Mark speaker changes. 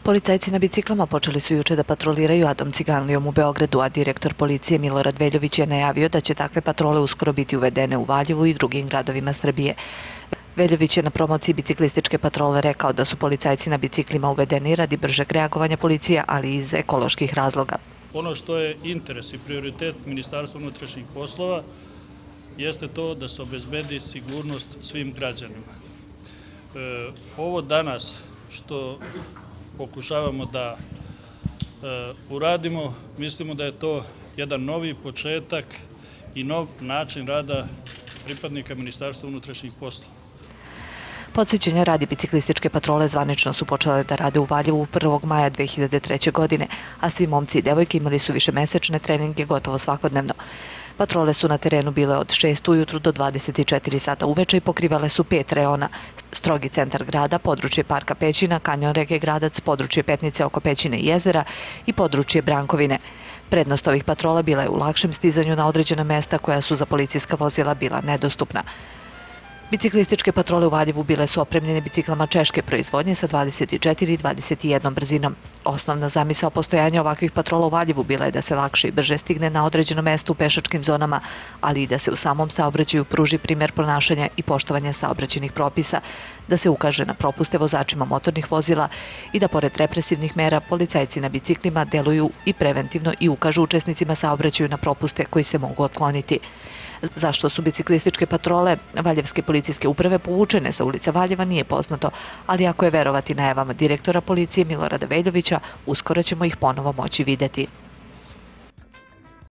Speaker 1: Policajci na biciklama počeli su juče da patroliraju Adom Ciganlijom u Beogradu, a direktor policije Milorad Veljović je najavio da će takve patrole uskoro biti uvedene u Valjevu i drugim gradovima Srbije. Veljović je na promociji biciklističke patrole rekao da su policajci na biciklima uvedeni radi bržeg reagovanja policije, ali i iz ekoloških razloga.
Speaker 2: Ono što je interes i prioritet Ministarstva unutrašnjih poslova jeste to da se obezbedi sigurnost svim građanima. Ovo danas što pokušavamo da uradimo, mislimo da je to jedan novi početak i nov način rada pripadnika Ministarstva unutrašnjih poslova.
Speaker 1: Podsjećanja radi biciklističke patrole zvanično su počele da rade u Valjevu 1. maja 2003. godine, a svi momci i devojke imali su višemesečne treninge gotovo svakodnevno. Patrole su na terenu bile od 6 ujutru do 24 sata uveče i pokrivale su 5 reona: strogi centar grada, područje parka Pećina, kanjon reke Gradac, područje Petnice oko Pećine i jezera i područje Brankovine. Prednost ovih patrola bila je u lakšem stizanju na određena mesta koja su za policijska vozila bila nedostupna. Biciklističke patrole u Valjevu bile su opremljene biciklama češke proizvodnje sa 24 i 21 brzinom. Osnovna zamisao postojanja ovakvih patrola u Valjevu bila je da se lakše i brže stigne na određeno mesto u pešačkim zonama, ali i da se u samom saobraćaju pruži primer ponašanja i poštovanja saobraćajnih propisa, da se ukaže na propuste vozačima motornih vozila i da pored represivnih mera policajci na biciklima deluju i preventivno i ukažu učesnicima saobraćaju na propuste koji se mogu otkloniti. Zašto su biciklističke patrole Valjevske policijske uprave povučene sa ulica Valjeva nije poznato, ali ako je verovati najavama direktora policije Milorada Veljovića, uskoro ćemo ih ponovo moći videti.